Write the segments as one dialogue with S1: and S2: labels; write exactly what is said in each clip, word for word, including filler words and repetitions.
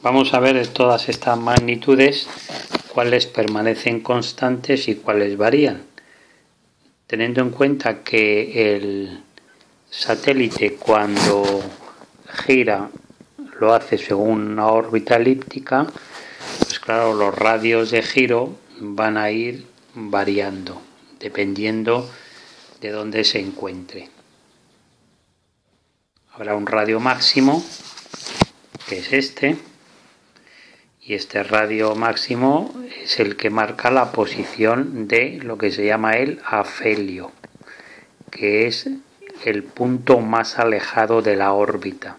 S1: Vamos a ver todas estas magnitudes, cuáles permanecen constantes y cuáles varían. Teniendo en cuenta que el satélite cuando gira lo hace según una órbita elíptica, pues claro, los radios de giro van a ir variando dependiendo de dónde se encuentre. Habrá un radio máximo, que es este, y este radio máximo es el que marca la posición de lo que se llama el afelio, que es el punto más alejado de la órbita.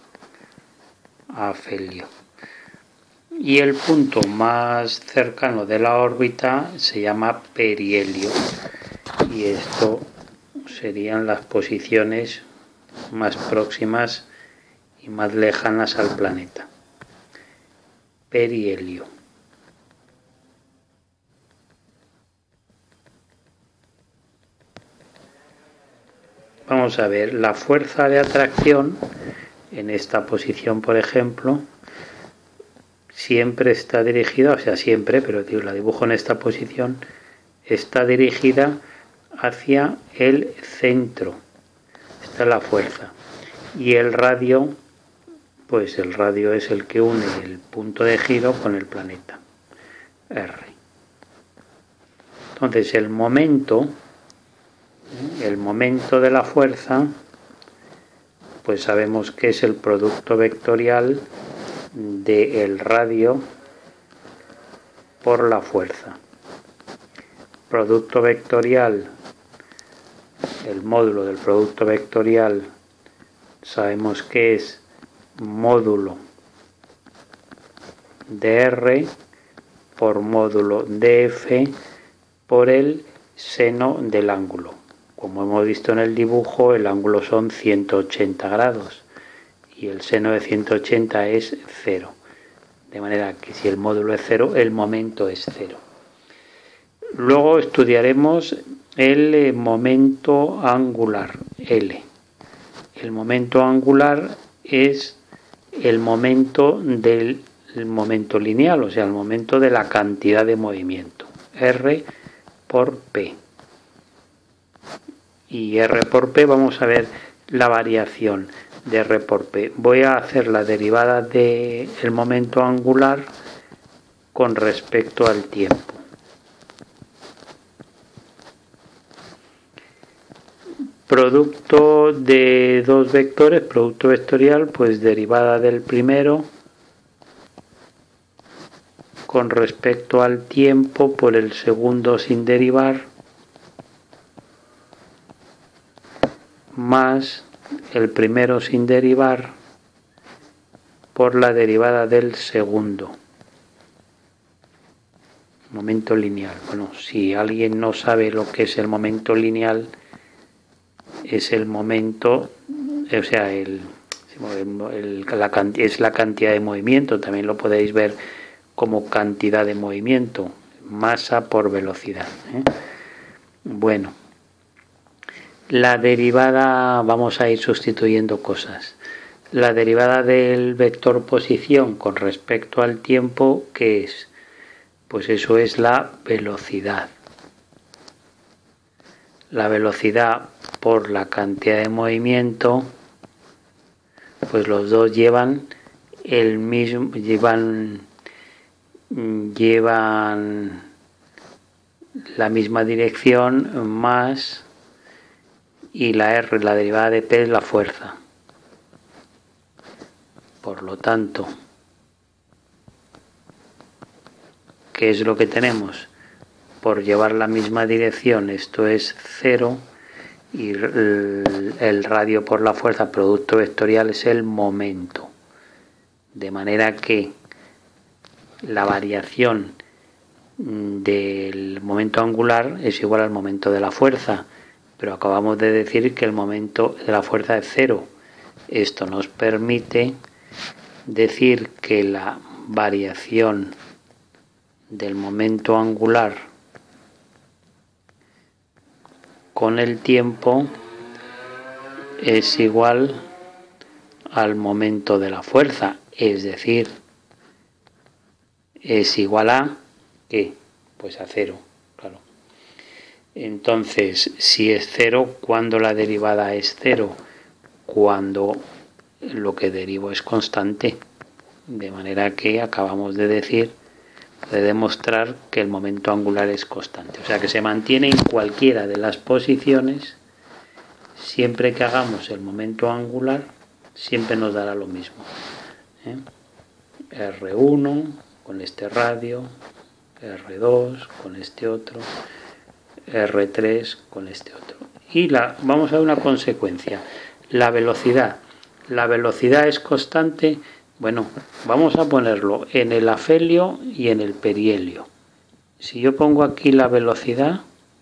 S1: Afelio. Y el punto más cercano de la órbita se llama perihelio. Y esto serían las posiciones más próximas y más lejanas al planeta. Perihelio. Vamos a ver, la fuerza de atracción en esta posición, por ejemplo, siempre está dirigida, o sea, siempre, pero digo, la dibujo en esta posición, está dirigida hacia el centro. Esta es la fuerza. Y el radio, pues el radio es el que une el punto de giro con el planeta, R. Entonces el momento, el momento de la fuerza, pues sabemos que es el producto vectorial del radio por la fuerza. Producto vectorial, el módulo del producto vectorial, sabemos que es módulo de R por módulo de F por el seno del ángulo. Como hemos visto en el dibujo, el ángulo son ciento ochenta grados y el seno de ciento ochenta es cero. De manera que si el módulo es cero, el momento es cero. Luego estudiaremos el momento angular, L. El momento angular es el momento del momento lineal, o sea, el momento de la cantidad de movimiento, R por P. Y R por P, vamos a ver la variación de R por P. Voy a hacer la derivada del momento angular con respecto al tiempo. Producto de dos vectores, producto vectorial, pues derivada del primero con respecto al tiempo por el segundo sin derivar, más el primero sin derivar por la derivada del segundo. Momento lineal. Bueno, si alguien no sabe lo que es el momento lineal, es el momento, o sea, el, el, la, es la cantidad de movimiento, también lo podéis ver como cantidad de movimiento, masa por velocidad, ¿eh? Bueno, la derivada, vamos a ir sustituyendo cosas. La derivada del vector posición con respecto al tiempo, ¿qué es? Pues eso es la velocidad. La velocidad por la cantidad de movimiento, pues los dos llevan el mismo, llevan, llevan la misma dirección más, y la R, la derivada de P, es la fuerza. Por lo tanto, ¿qué es lo que tenemos? Por llevar la misma dirección, esto es cero, y el, el radio por la fuerza, producto vectorial, es el momento. De manera que la variación del momento angular es igual al momento de la fuerza, pero acabamos de decir que el momento de la fuerza es cero. Esto nos permite decir que la variación del momento angular con el tiempo es igual al momento de la fuerza, es decir, es igual a ¿qué? Pues a cero, claro. Entonces, si es cero, ¿cuándo la derivada es cero? Cuando lo que derivo es constante. De manera que acabamos de decir, de demostrar que el momento angular es constante. O sea que se mantiene en cualquiera de las posiciones. Siempre que hagamos el momento angular, siempre nos dará lo mismo. ¿Eh? erre uno con este radio, erre dos con este otro, erre tres con este otro. Y la, vamos a ver una consecuencia. La velocidad. La velocidad es constante. Bueno, vamos a ponerlo en el afelio y en el perihelio. Si yo pongo aquí la velocidad,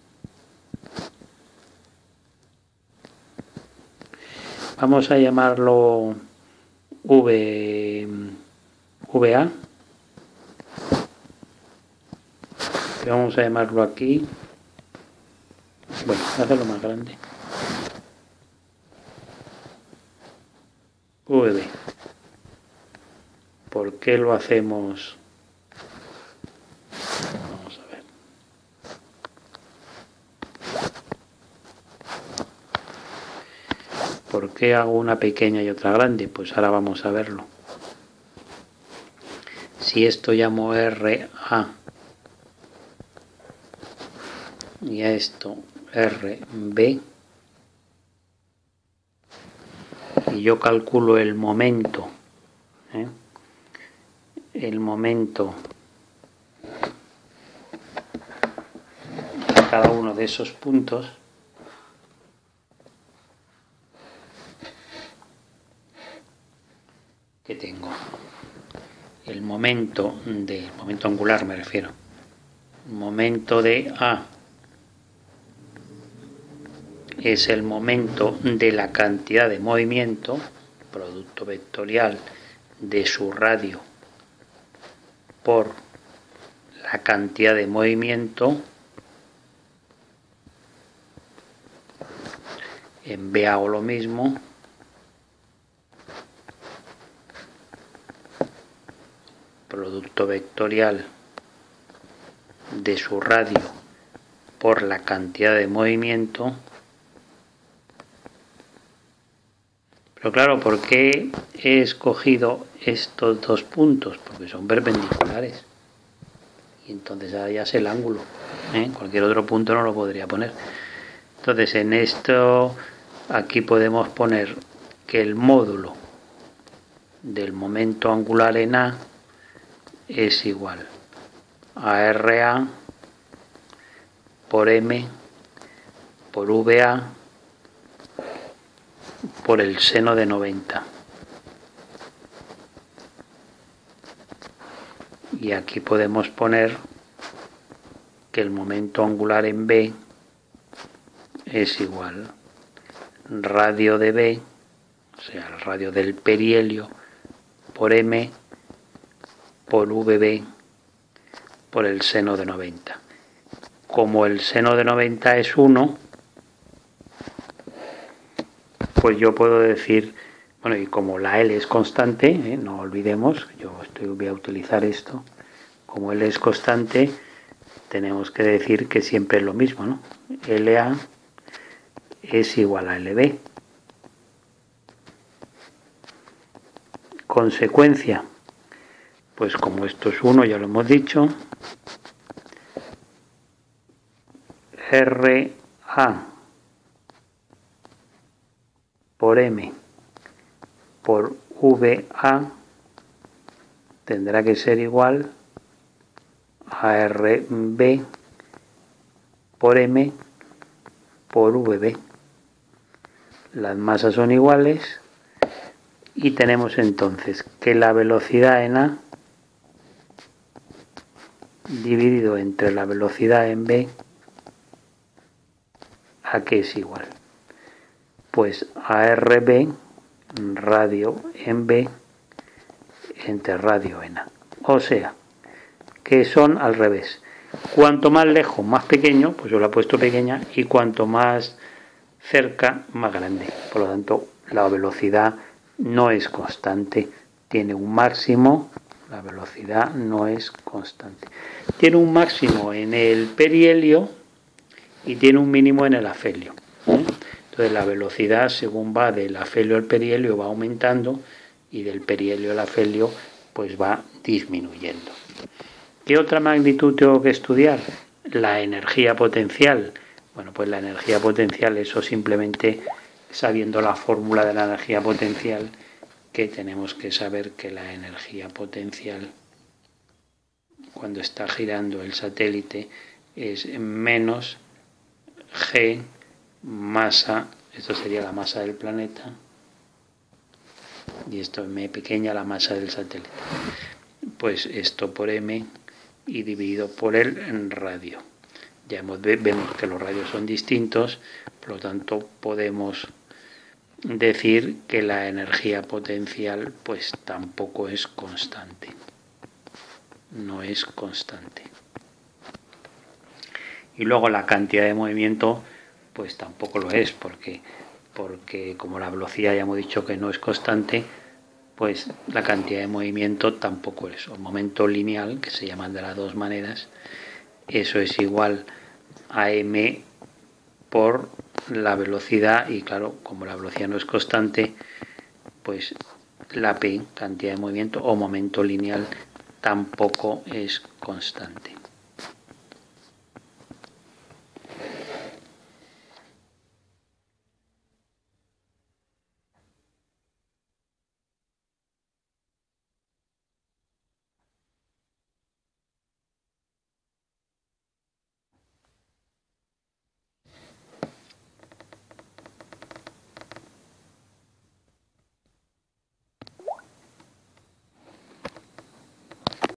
S1: vamos a llamarlo v, va. Vamos a llamarlo aquí. Bueno, voy a hacerlo más grande. vb. ¿Por qué lo hacemos? Vamos a ver. ¿Por qué hago una pequeña y otra grande? Pues ahora vamos a verlo. Si esto llamo erre a y a esto erre be, y yo calculo el momento, ¿eh? el momento a cada uno de esos puntos, que tengo el momento de momento angular, me refiero, momento de A es el momento de la cantidad de movimiento, producto vectorial de su radio por la cantidad de movimiento en be hago lo mismo, producto vectorial de su radio por la cantidad de movimiento. Pero claro, ¿por qué he escogido estos dos puntos? Porque son perpendiculares. Y entonces ahora ya es el ángulo. ¿eh? Cualquier otro punto no lo podría poner. Entonces en esto, aquí podemos poner que el módulo del momento angular en A es igual a erre a por M por va por el seno de noventa. Y aquí podemos poner que el momento angular en B es igual radio de B, o sea, el radio del perihelio, por M por vb por el seno de noventa. Como el seno de noventa es uno, pues yo puedo decir, bueno, y como la L es constante, ¿eh? no olvidemos, yo estoy, voy a utilizar esto, como L es constante, tenemos que decir que siempre es lo mismo, ¿no? L A es igual a L B. Consecuencia, pues como esto es uno, ya lo hemos dicho, erre a por M por va tendrá que ser igual a erre be por M por vb. Las masas son iguales y tenemos entonces que la velocidad en A dividido entre la velocidad en B, ¿a qué es igual? Pues a erre radio en B entre radio en A. O sea, que son al revés. Cuanto más lejos, más pequeño, pues yo lo he puesto pequeña, y cuanto más cerca, más grande. Por lo tanto, la velocidad no es constante, tiene un máximo, La velocidad no es constante. Tiene un máximo en el perihelio y tiene un mínimo en el afelio. ¿eh? Entonces la velocidad, según va del afelio al perihelio, va aumentando, y del perihelio al afelio pues va disminuyendo. ¿Qué otra magnitud tengo que estudiar? La energía potencial. Bueno, pues la energía potencial, eso simplemente sabiendo la fórmula de la energía potencial, que tenemos que saber que la energía potencial, cuando está girando el satélite, es menos G masa, esto sería la masa del planeta, y esto M pequeña, la masa del satélite. Pues esto por M y dividido por el radio. Ya hemos, vemos que los radios son distintos, por lo tanto podemos decir que la energía potencial pues tampoco es constante. No es constante. Y luego la cantidad de movimiento pues tampoco lo es, porque porque como la velocidad ya hemos dicho que no es constante, pues la cantidad de movimiento tampoco es. El momento lineal, que se llaman de las dos maneras, eso es igual a m por la velocidad, y claro, como la velocidad no es constante, pues la p, cantidad de movimiento o momento lineal, tampoco es constante.